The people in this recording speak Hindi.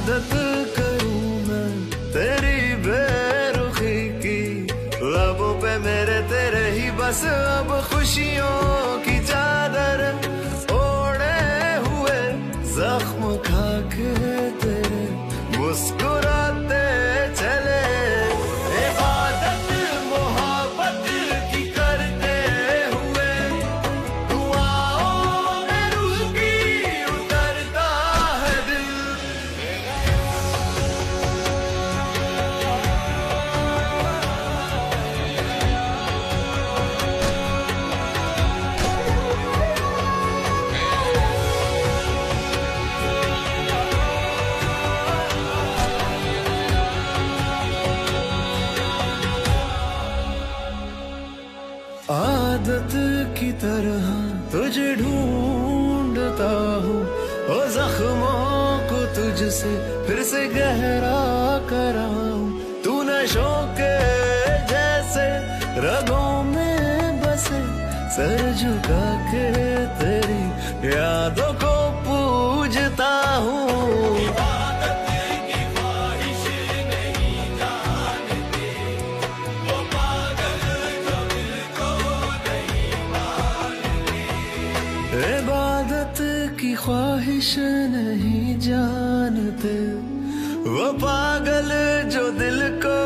इबादत करूं मैं तेरी बेरुखी की, लबों पे मेरे तेरे ही बस अब खुशियों की चादर ओढ़े हुए, जख्म खा के तेरे मुस्कुराते चले। इबादत मोहब्बत की करते हुए दुआओं में रूह की उतरता है दिल। आदत की तरह तुझे ढूंढता हूँ, ओ जख्मों को तुझसे फिर से गहरा कराऊं। तू नशों के जैसे रगों में बसे, सर झुका के तेरी यादों को पूजता हूँ। इबादत की ख्वाहिश नहीं जानते वो पागल जो दिल को